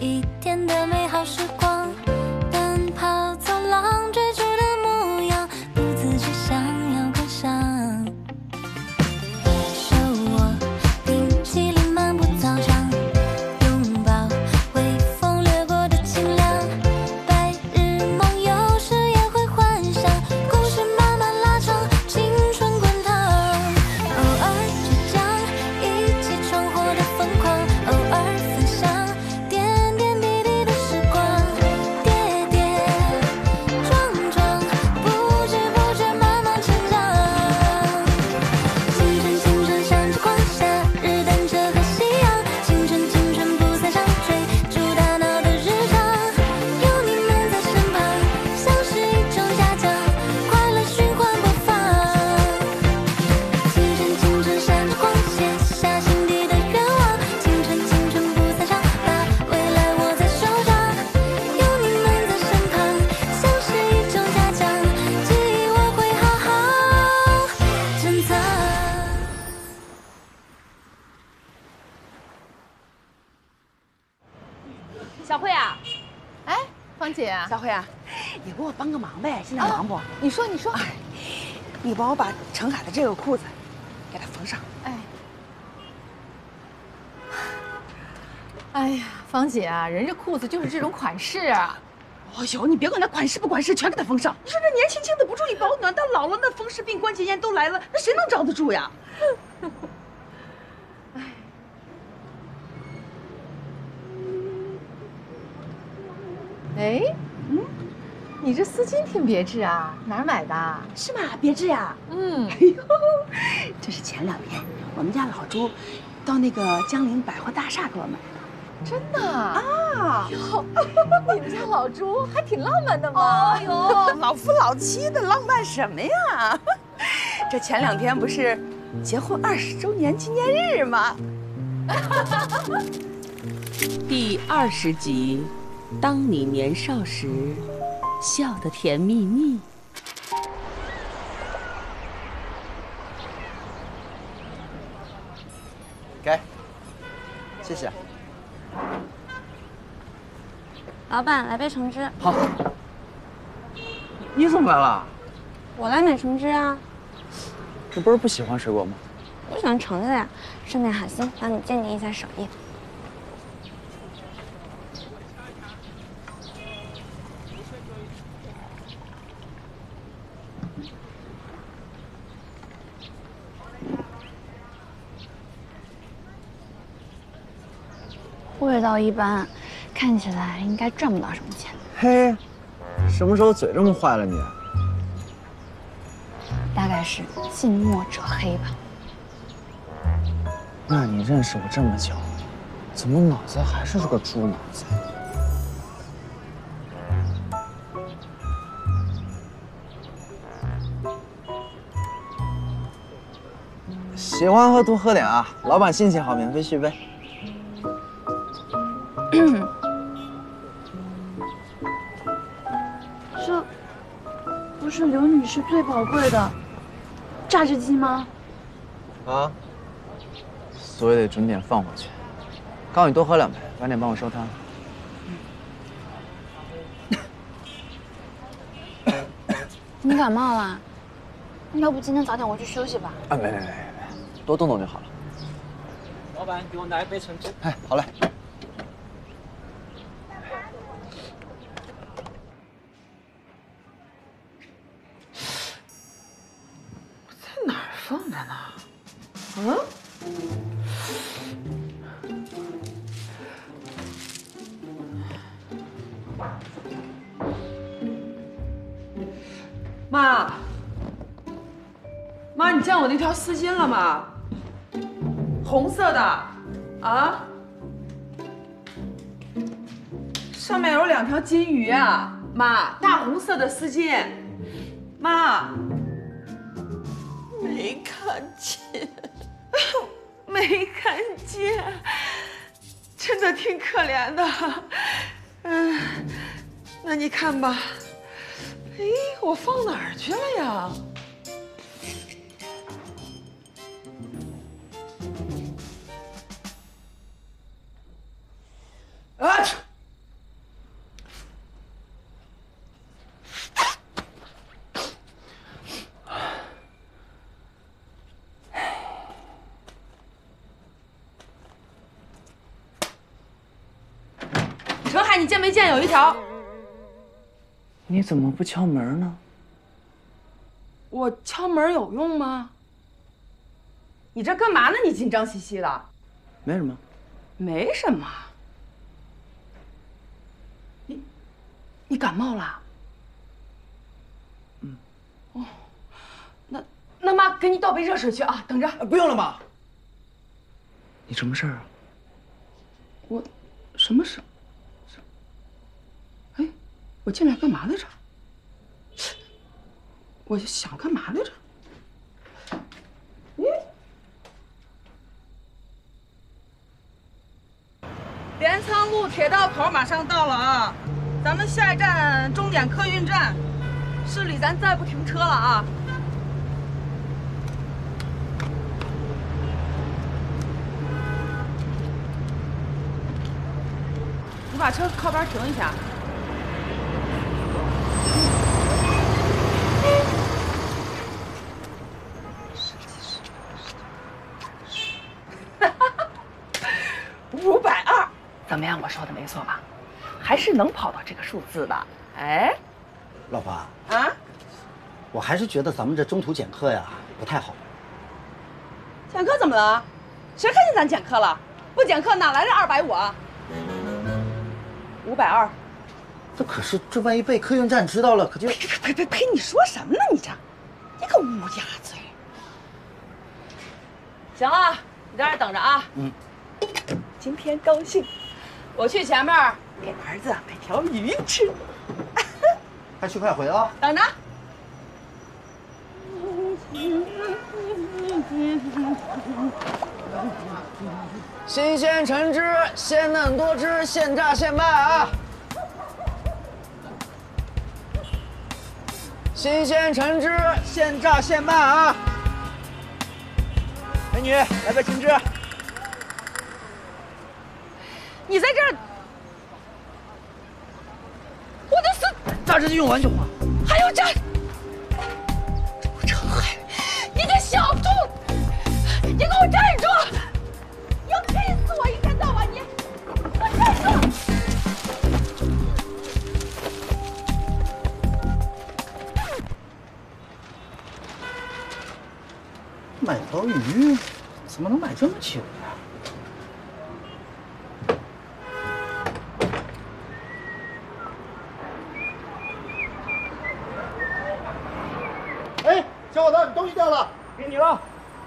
一天的美好时光，奔跑走廊追逐的模样，不自觉想要跟上。手握冰淇淋漫步操场，拥抱微风掠过的清凉，白日梦有时也会幻想，故事慢慢拉长，青春滚烫。偶尔倔强，一起闯祸的疯狂，偶尔分享点点滴滴的时光，跌跌撞撞，不知不觉慢慢成长。青春青春闪着光，夏日等着和夕阳，青春青春不散场，追逐大脑的日常。有你们在身旁，像是一种嘉奖，快乐循环播放。青春青春闪着光，写下心底的愿望，青春青春不散场，把未来握在手掌。有你们在身旁，像是一种嘉奖，记忆我会好好珍藏。 小慧啊， 哎，芳姐啊， 小慧啊，你给我帮个忙呗，现在忙不？ 你说， 你帮我把程海的这个裤子给他缝上。 哎呀，芳姐啊，人这裤子就是这种款式啊。 哎呦，你别管他款式不款式，全给他缝上。你说这年轻轻的不注意保暖，到老了那风湿病、关节炎都来了，那谁能罩得住呀？ 哎，你这丝巾挺别致啊，哪儿买的？ 是吗？别致呀。哎呦，这是前2天我们家老朱到那个江陵百货大厦给我买的。 真的啊？ 啊， 哟，你们家老朱还挺浪漫的嘛。 哎呦，老夫老妻的浪漫什么呀？这前2天不是结婚20周年纪念日吗？ 第20集，当你年少时，笑得甜蜜蜜。 给，谢谢。 老板，来杯橙汁。 好。你怎么来了？ 我来买橙汁啊。 你不是不喜欢水果吗？ 我喜欢橙子呀，顺便好心帮你鉴定一下手艺。味道一般，看起来应该赚不到什么钱。 嘿，什么时候嘴这么坏了你？ 大概是近墨者黑吧。 那你认识我这么久，怎么脑子还是个猪脑子？喜欢喝多喝点啊，老板心情好，免费续杯。 这不是刘女士最宝贵的榨汁机吗？ 啊，所以得准点放回去。告诉你多喝2杯，晚点帮我收摊。 你感冒了？要不今天早点回去休息吧？ 啊，没，多动动就好了。 老板，给我来一杯橙汁。 哎，好嘞。 在哪儿放着呢？嗯？ 妈，你见我那条丝巾了吗？红色的，啊？上面有2条金鱼啊，妈，大红色的丝巾，妈。 没看见， 没看见，真的挺可怜的。那你看吧。哎，我放哪儿去了呀？啊！ 陈海，你见没见有一条？ 你怎么不敲门呢？ 我敲门有用吗？你这干嘛呢？你紧张兮兮的。 没什么。 没什么。你感冒了？ 嗯。 哦，那妈给你倒杯热水去啊，等着。 不用了，妈。你什么事儿啊？ 我，什么事？哎，我进来干嘛来着？我想干嘛来着？ 镰仓路铁道口马上到了啊，咱们下一站终点客运站，市里咱再不停车了啊。你把车靠边停一下。520，怎么样？我说的没错吧？还是能跑到这个数字的。哎， 老婆啊， 我还是觉得咱们这中途减课呀不太好。 减课怎么了？谁看见咱减课了？不减课哪来的250啊？520。 这万一被客运站知道了，可就…… 呸！你说什么呢？你个乌鸦嘴！行了，你在这等着啊。 嗯。 今天高兴，我去前面给儿子买条鱼吃。 快去快回啊！ 等着。 新鲜橙汁，鲜嫩多汁，现榨现卖啊！新鲜橙汁，现榨现卖啊！美女，来杯橙汁。 你在这儿，我的死榨汁机用完就换。 还有这，周成海，你个小兔，你给我站住！你要气死我！一天到晚你，给我站住！ 买条鱼，怎么能买这么久呀？哎，小伙子，你东西掉了，给你了。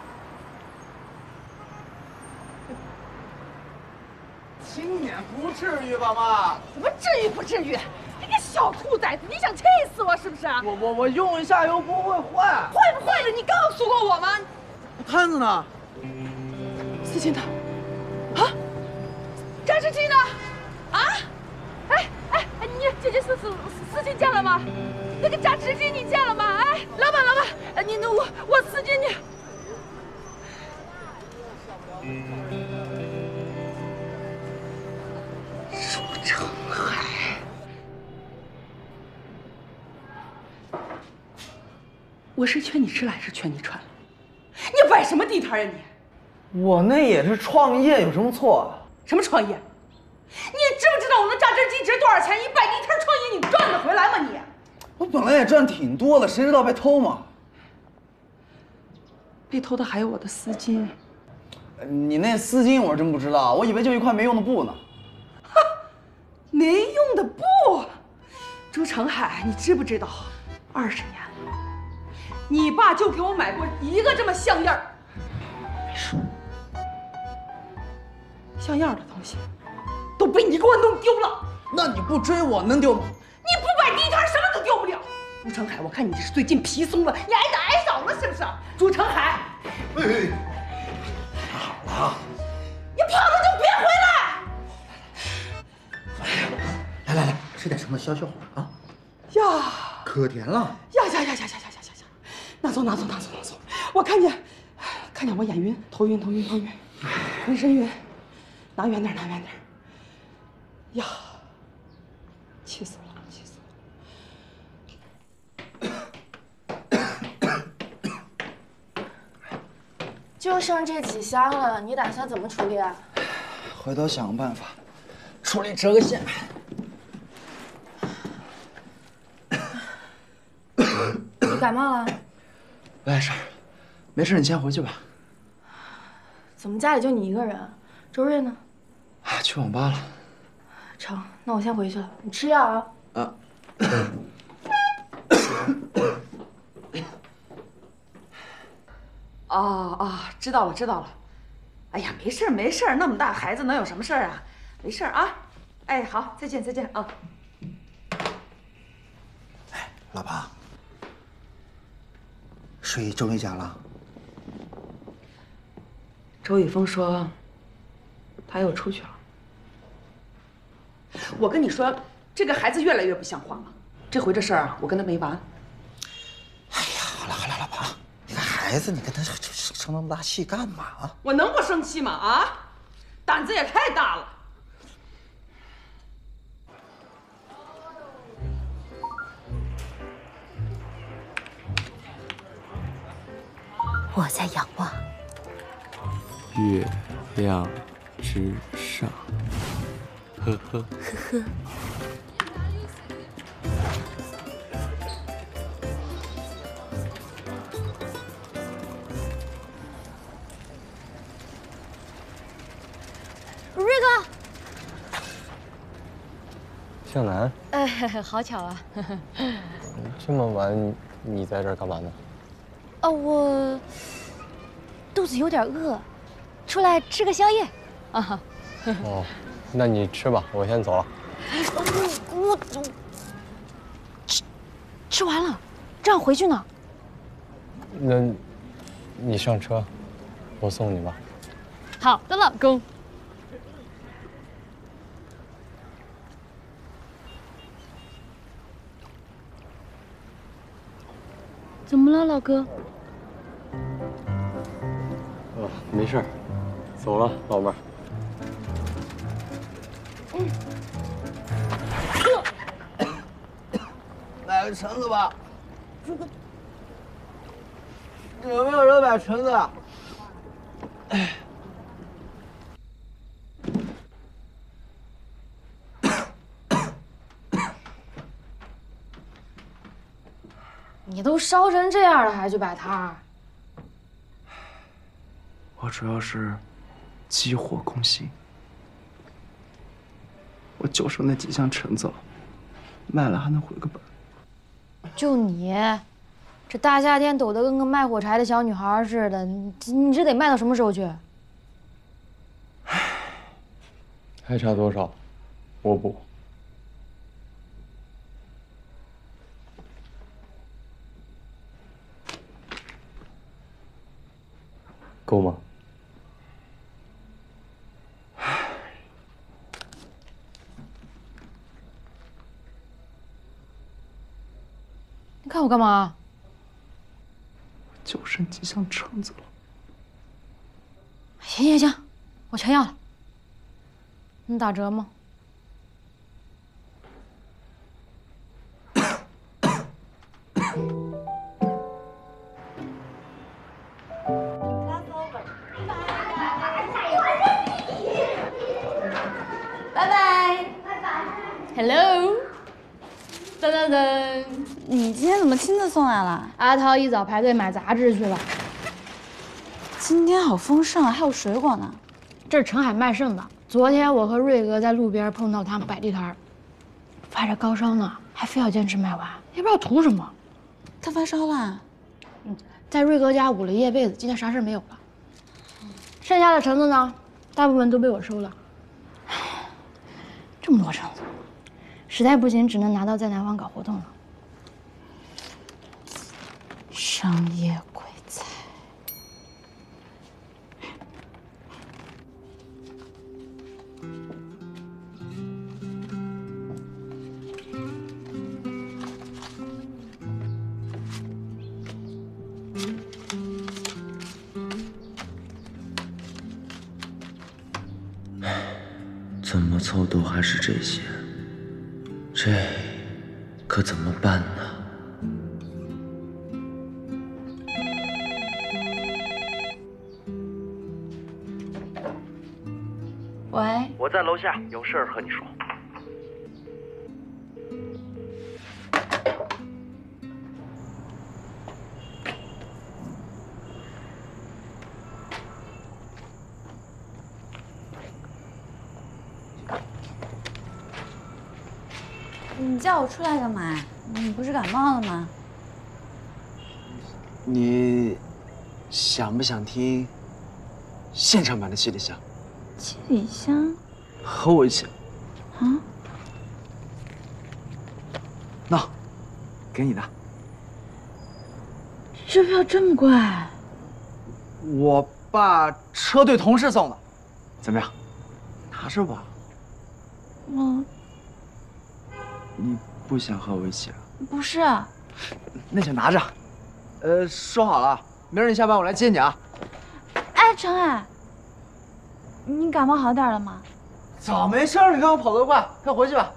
轻点不至于吧，妈？ 怎么至于不至于？你个小兔崽子，你想气死我是不是？ 我用一下又不会坏。 坏不坏的你告诉过我吗？ 摊子呢？ 司机呢？啊？榨汁机呢？啊？哎，你姐姐司机见了吗？那个榨汁机你见了吗？哎，老板，你那我司机你。朱成海，我是劝你吃了还是劝你穿了？你摆什么地摊呀你？ 我那也是创业，有什么错啊？ 什么创业？你知不知道我那榨汁机值多少钱？你摆地摊创业，你赚得回来吗你？ 我本来也赚挺多的，谁知道被偷嘛？ 被偷的还有我的丝巾。 你那丝巾我是真不知道，我以为就一块没用的布呢。 哈，没用的布。朱成海，你知不知道？20年了，你爸就给我买过一个这么像样儿。没说。像样的东西都被你给我弄丢了。 那你不追我能丢吗？ 你不摆地摊，什么都丢不了。朱成海，我看你这是最近皮松了，你挨打挨少了是不是？朱成海， 好了， 你跑了就别回来。 来，吃点什么消消火啊？ 呀， 可甜了。 呀！拿走！我看见我眼晕，头晕，浑身晕，拿远点。呀，气死我了！ 就剩这几箱了，你打算怎么处理啊？ 回头想个办法，处理折个线。 感冒了？ 没事，没事，你先回去吧。 怎么家里就你一个人？周瑞呢？ 去网吧了。 成，那我先回去了。你吃药啊。 啊。 知道了知道了。哎呀，没事没事，那么大孩子能有什么事儿啊？没事啊。哎，好，再见再见啊。 哎，老婆，睡周瑞家了？ 周雨峰说，他又出去了。我跟你说，这个孩子越来越不像话了。这回这事儿啊，我跟他没完。 哎呀，好了好了，老婆，你看孩子，你跟他生那么大气干嘛啊？ 我能不生气吗？啊，胆子也太大了。 我在仰望月亮之上，呵呵呵呵。瑞哥， 向南， 好巧啊！ 这么晚你在这儿干嘛呢？ 我肚子有点饿，出来吃个宵夜。啊。 哦，那你吃吧，我先走了。 我吃完了，这样回去呢。 那，你上车，我送你吧。 好的，老公。怎么了，老哥？ 没事儿，走了，老妹儿。 买个橙子吧。有没有人买橙子？ 你都烧成这样了，还去摆摊儿？ 我主要是急火攻心，我就剩那几箱橙子了，卖了还能回个本。 就你，这大夏天抖得跟个卖火柴的小女孩似的，你这得卖到什么时候去？ 还差多少？我补。够吗？ 你看我干嘛？ 就剩几箱橙子了。 行行行，我全要了。能打折吗？ 拜拜。Hello。噔噔噔。 你今天怎么亲自送来了？ 阿涛一早排队买杂志去了。 今天好丰盛啊，还有水果呢。 这是澄海卖剩的。昨天我和瑞哥在路边碰到他们摆地摊，发着高烧呢，还非要坚持卖完，也不知道图什么。 他发烧了？ 在瑞哥家捂了一夜被子，今天啥事没有了。剩下的橙子呢，大部分都被我收了。这么多橙子，实在不行只能拿到在南方搞活动了。 商业鬼才。 怎么凑都还是这些，这可怎么办呢？ 喂， 我在楼下，有事儿和你说。 你叫我出来干嘛？你不是感冒了吗？ 你想不想听现场版的《七里香》？ 七里香？ 和我一起。 啊？ 那，给你的。 这票这么贵？ 我爸车队同事送的，怎么样？拿着吧。你不想和我一起啊？ 不是。 那就拿着。说好了，明儿你下班我来接你啊。 哎，程海，你感冒好点了吗？ 早没事儿，你看我跑得快，快回去吧。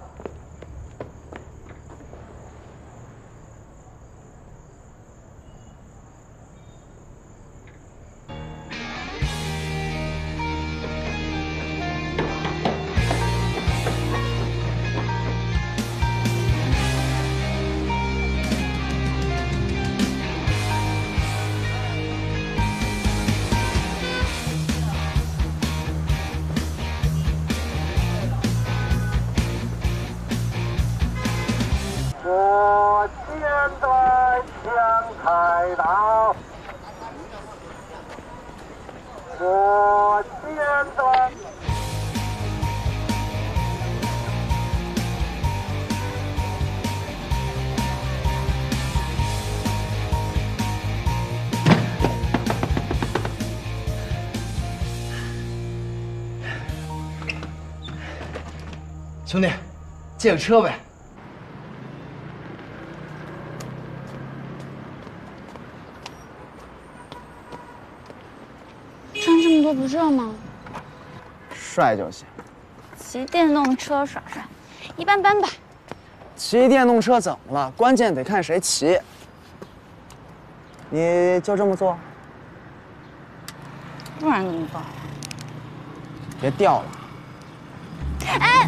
我现在向开道，我现在。 兄弟，借个车呗。 穿这么多不热吗？ 帅就行。 骑电动车耍帅，一般般吧。 骑电动车怎么了？关键得看谁骑。你就这么做？ 不然怎么办？ 别掉了。 哎，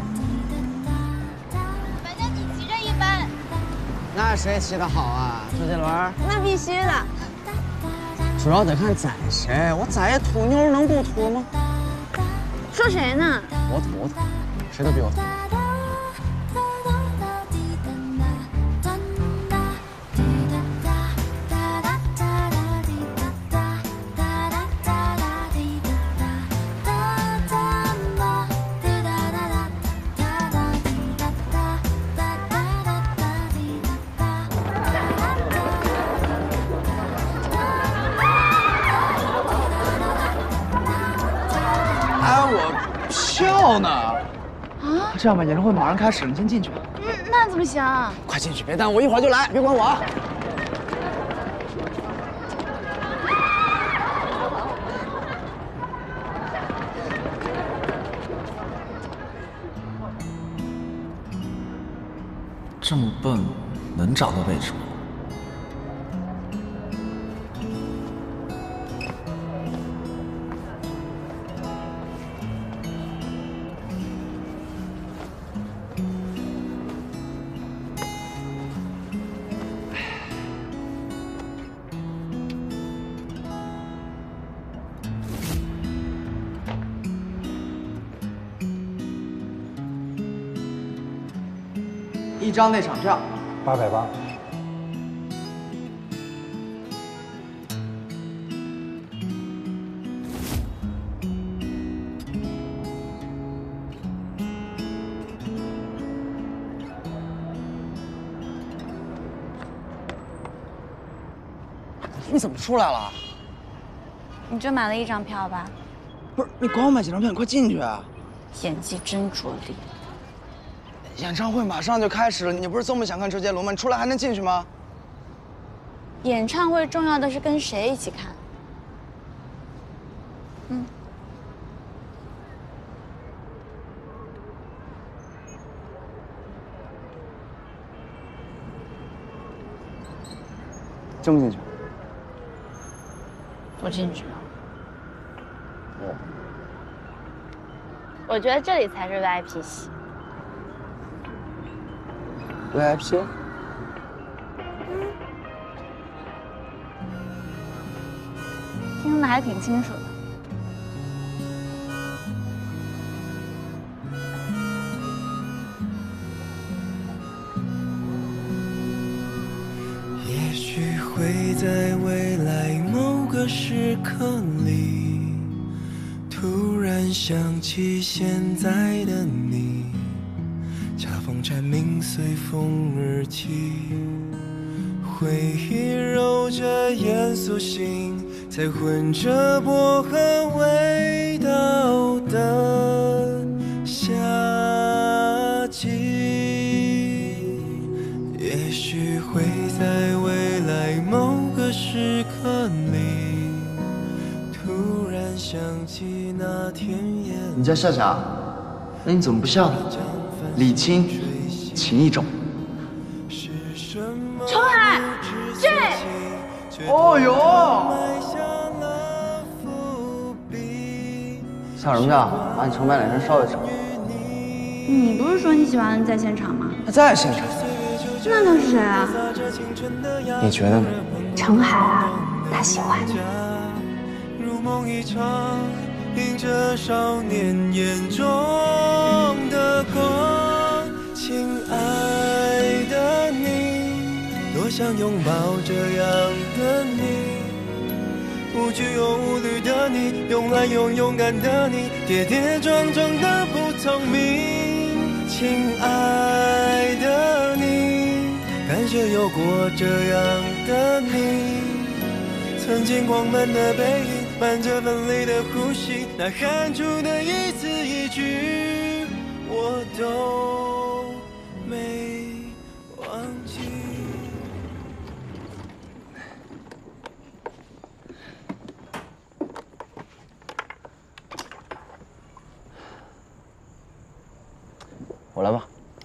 反正你骑着一般。 那谁骑得好啊？周杰伦？ 那必须的。 主要得看宰谁，我宰一土妞能不土吗？ 说谁呢？ 我土，谁都比我土。票呢？啊！这样吧，演唱会马上开始了，你先进去吧。 那怎么行？ 快进去，别耽误，我一会儿就来，别管我啊。 这么笨，能找到位置吗？ 一张内场票 880。 你怎么出来了？ 你就买了一张票吧？ 不是，你管我买几张票？你快进去啊！ 演技真拙劣。 演唱会马上就开始了，你不是这么想看周杰伦吗？你出来还能进去吗？ 演唱会重要的是跟谁一起看。 进不进去？ 不进去。我觉得这里才是 VIP 席。 VIP？ 听得还挺清楚的。 会在未来某个时刻里，突然想起现在的你，恰逢蝉鸣随风而起，回忆揉着严肃心，才混着薄荷味道的夏季，也许会在未来某个时刻里，突然想起那天夜。 你叫夏夏，那你怎么不笑呢？礼轻情意重。 程海，这， 哦哟，笑什么笑？把你成白脸上烧一烧。 你不是说你喜欢在现场吗？ 他在现场。 那他是谁啊？ 你觉得呢？ 程海啊，他喜欢你。 如梦一场，映着少年眼中的光，亲爱的你，多想拥抱这样的你，无惧又无虑的你，慵懒又勇敢的你，跌跌撞撞的不聪明，亲爱的你，感谢有过这样的你，曾经狂奔的背影，伴着奋力的呼吸，那喊出的一字一句，我都没忘记。 我来吧。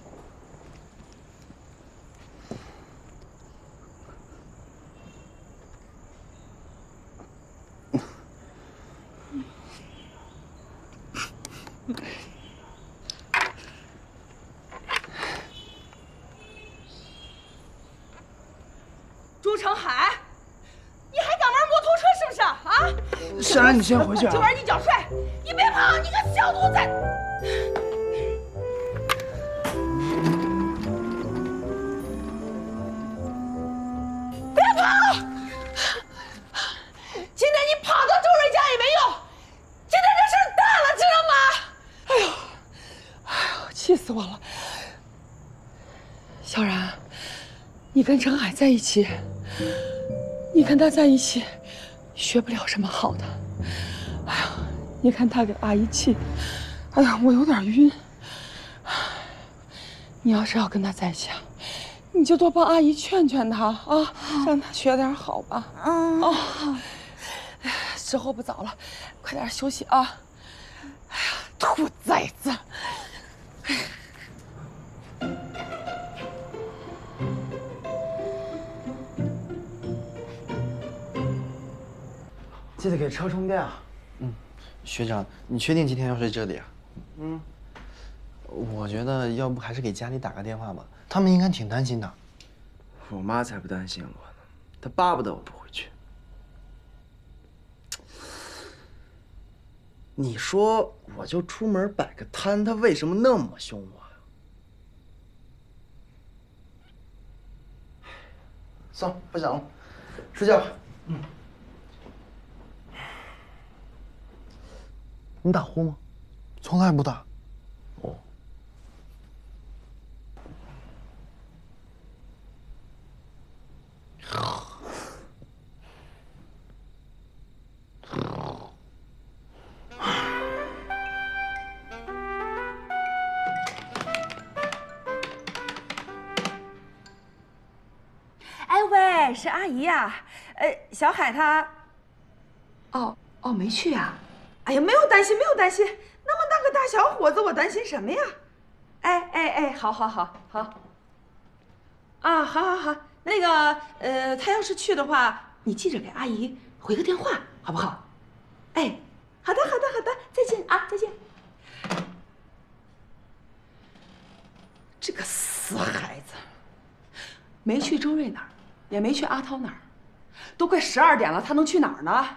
朱成海，你还敢玩摩托车是不是啊？ 夏然，你先回去啊。 今晚你脚帅，你别跑，你个小兔崽！别跑！今天你跑到周瑞家也没用，今天这事儿大了，知道吗？哎呦，气死我了！小然，你跟程海在一起，你跟他在一起，学不了什么好的。哎呀，你看他给阿姨气，哎呀，我有点晕。你要是要跟他在一起啊，你就多帮阿姨劝劝他啊，让他学点好吧。哦，哎呀，时候不早了，快点休息啊。哎呀，兔崽子！ 记得给车充电啊。学长，你确定今天要睡这里啊？我觉得要不还是给家里打个电话吧，他们应该挺担心的。 我妈才不担心我呢，她巴不得我不回去。 你说我就出门摆个摊，他为什么那么凶我呀？算了，不讲了，睡觉吧。你打呼吗？从来不打。哦。 哎喂，是阿姨呀。小海他，哦，没去啊。哎呀，没有担心，没有担心。那么大个大小伙子，我担心什么呀？哎，好。啊，好。那个，他要是去的话，你记着给阿姨回个电话，好不好？哎，好的，再见啊，再见。这个死孩子，没去周瑞那儿，也没去阿涛那儿，都快12点了，他能去哪儿呢？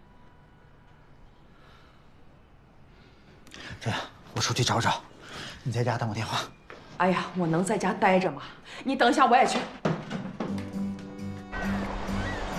这样，我出去找找，你在家等我电话。 哎呀，我能在家待着吗？你等一下，我也去。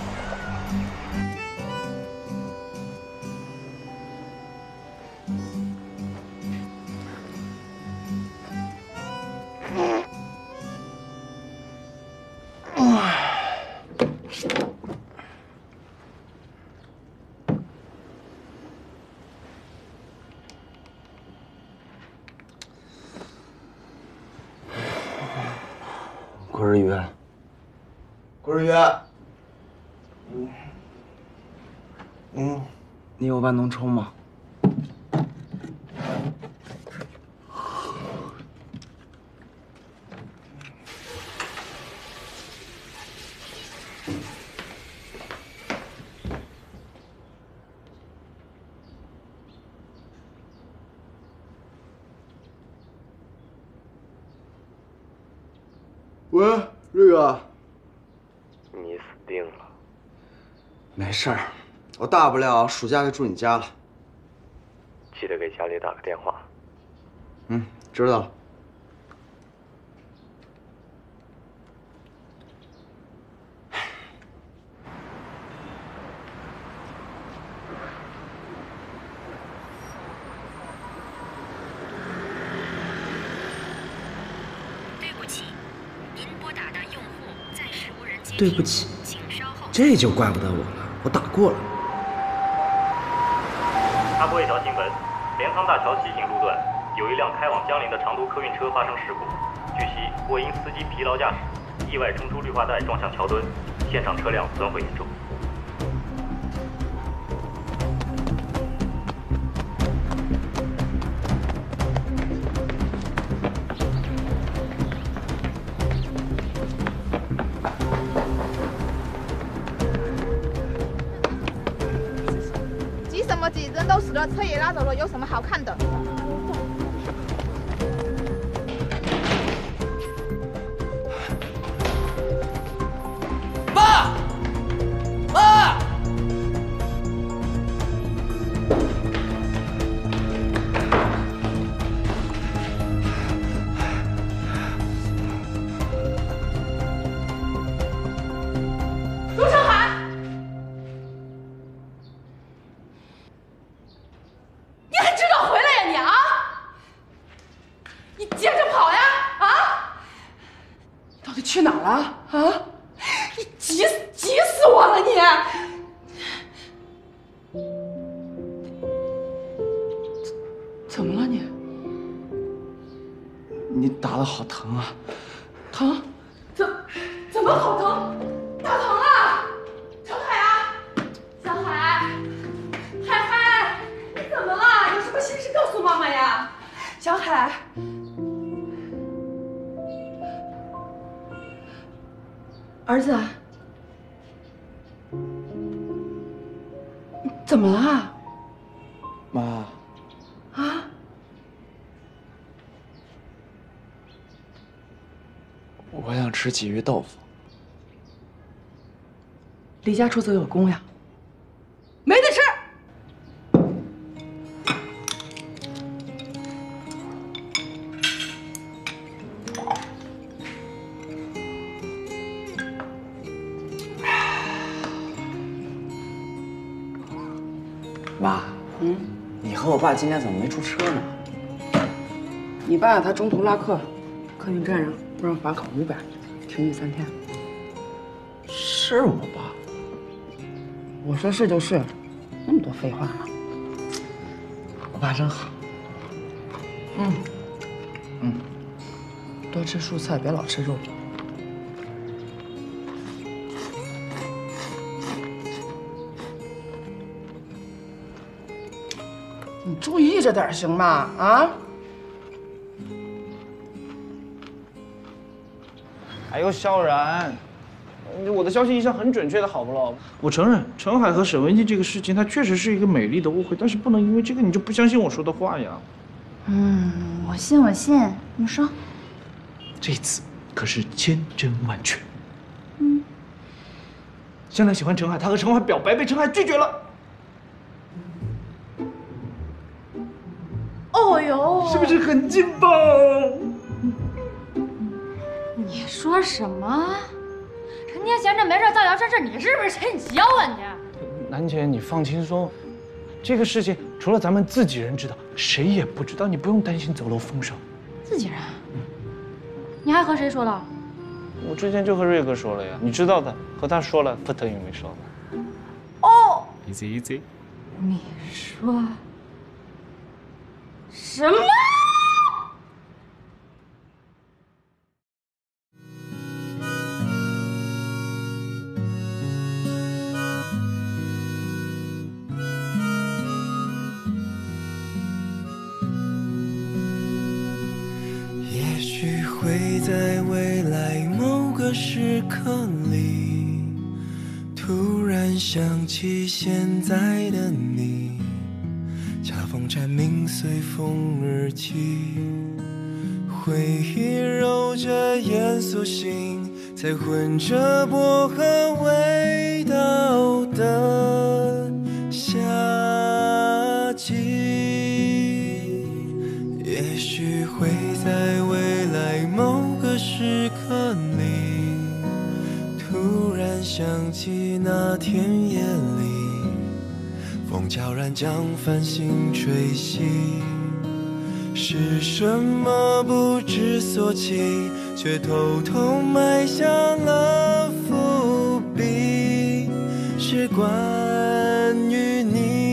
郭日约，郭日约，你有万能抽吗？喂，瑞哥， 你死定了。 没事儿，我大不了暑假就住你家了。 记得给家里打个电话。 知道了。对不起，这就怪不得我了，我打过了。 插播一条新闻：镰仓大桥西行路段有一辆开往江陵的长途客运车发生事故，据悉或因司机疲劳驾驶，意外冲出绿化带撞向桥墩，现场车辆损毁严重。 急，人都死了，车也拉走了，有什么好看的？ 妈，妈！ 陆成海。你还知道回来呀你啊！你接着跑呀啊！ 到底去哪儿了啊？ 你急死我了你！ 怎么了你？ 你打得好疼啊！ 疼？ 怎么好疼？打疼了！小海啊，小海，海，你怎么了？有什么心事告诉妈妈呀？小海，儿子， 怎么了？ 妈， 啊？ 我想吃鲫鱼豆腐。 离家出走有功呀， 没得吃。 妈，你和我爸今天怎么没出车呢？ 你爸他中途拉客，客运站上不让罚款500，停运3天。 是我爸。 我说是就是，那么多废话呢。 我爸真好。 多吃蔬菜，别老吃肉。你注意着点行吗？啊！ 哎呦，萧然，我的消息一向很准确的，好不咯？我承认陈海和沈文静这个事情，它确实是一个美丽的误会，但是不能因为这个你就不相信我说的话呀。 我信，你说。 这次可是千真万确。香兰喜欢陈海，她和陈海表白，被陈海拒绝了。 哦呦， 是不是很劲爆？ 你说什么？成天闲着没事造谣生事，你是不是趁机啊你？ 楠姐，你放轻松，这个事情除了咱们自己人知道，谁也不知道，你不用担心走漏风声。 自己人？你还和谁说了？ 我之前就和瑞哥说了呀，你知道的，和他说了，不等于没说呢。 哦 ，easy。 你说什么？ 许会在未来某个时刻里，突然想起现在的你，恰逢蝉鸣随风而起，回忆揉着严肃心，才混着薄荷味道的夏季。也许会在未来某个时刻里，突然想起那天夜里，风悄然将繁星吹熄。是什么不知所起，却偷偷埋下了伏笔，是关于你。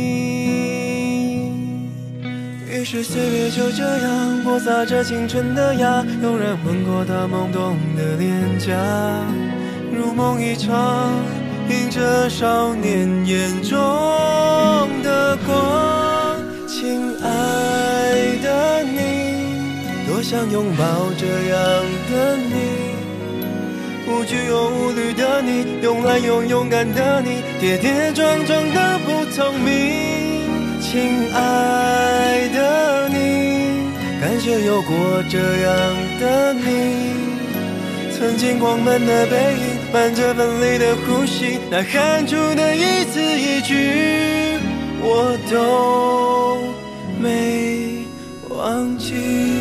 于是岁月就这样播撒着青春的芽，悠然吻过他懵懂的脸颊，如梦一场，映着少年眼中的光。亲爱的你，多想拥抱这样的你，无惧又无虑的你，慵懒又勇敢的你，跌跌撞撞的不聪明。亲爱的你，感谢有过这样的你，曾经光满的背影，伴着奋力的呼吸，那喊出的一字一句，我都没忘记。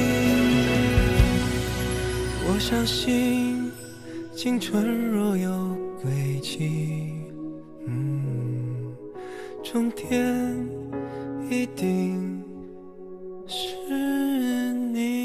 我相信青春若有轨迹，终点一定是你。